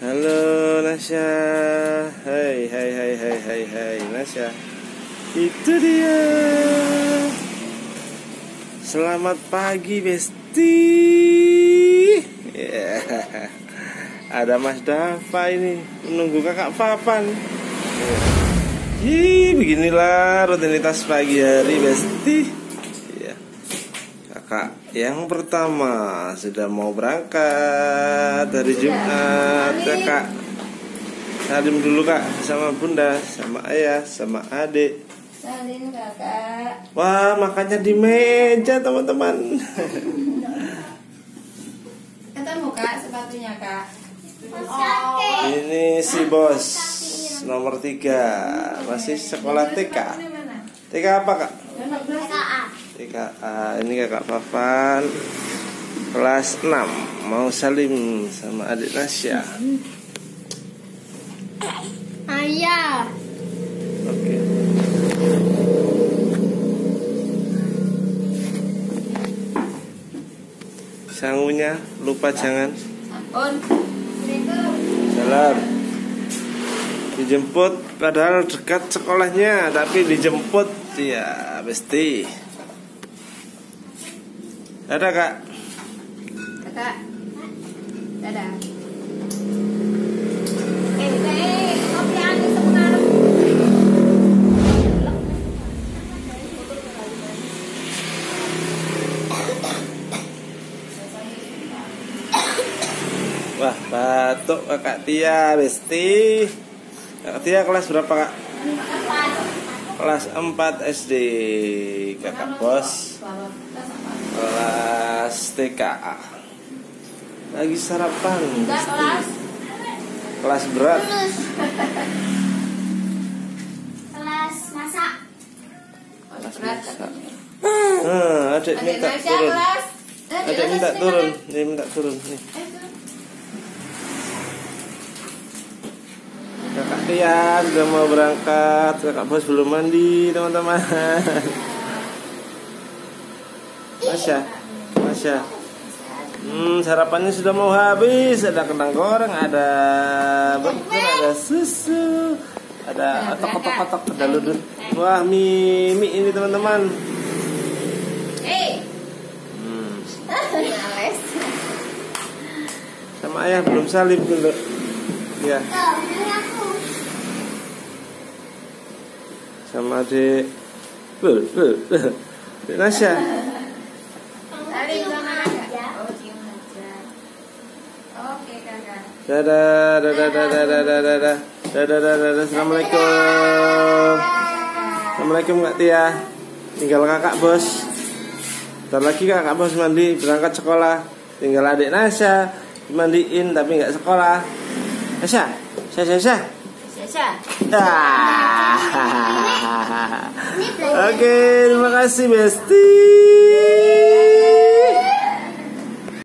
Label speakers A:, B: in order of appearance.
A: Halo Nasya. Hai Nasya. Itu dia. Selamat pagi Besti. Ada Mas Dafa ini menunggu kakak Papan. Beginilah rutinitas pagi hari Besti. Kakak yang pertama sudah mau berangkat hari Jumat. Kakak salim dulu kak, sama bunda, sama ayah, sama adik.
B: Salim kakak.
A: Wah, makannya di meja teman-teman.
B: Ketemu kak sepatunya kak.
A: Ini si bos nomor 3 masih sekolah TK. TK apa kak? TKA. Ini kakak Papan kelas 6 mau salim sama adik Nasya.
B: Ayah.
A: Oke. Sangunya lupa jangan.
B: Ampun.
A: Salam. Dijemput padahal dekat sekolahnya tapi dijemput ya Besti. Dadah kak.
B: Kakak. Dadah. Kopi anu sebentar.
A: Wah, batuk kakak Tia Besti. Kakak Tia kelas berapa kak? Kelas 4 SD. Kakak bos kelas TKA. Lagi sarapan. Kelas berat.
B: Kelas masak.
A: Kelas masak. Adik minta turun. Adik minta turun. Dia minta turun nih. Kakak Tia sudah mau berangkat. Kakak bos belum mandi teman-teman. Masya. Sarapannya sudah mau habis. Ada kentang goreng, ada burger, ada susu, ada otak-otak, ada ludut. Wah, mie ini teman-teman. Sama ayah belum salim dulu. Ya. Sama adik. Nasya.
B: Salim sama kakak. Oh, cium aja. Oke kakak.
A: Dadah. Assalamualaikum Kak Tia. Tinggal kakak bos. Bentar lagi kakak bos mandi berangkat sekolah. Tinggal adik Nasya dimandiin tapi nggak sekolah. Nasya. Oke, terima kasih Besti.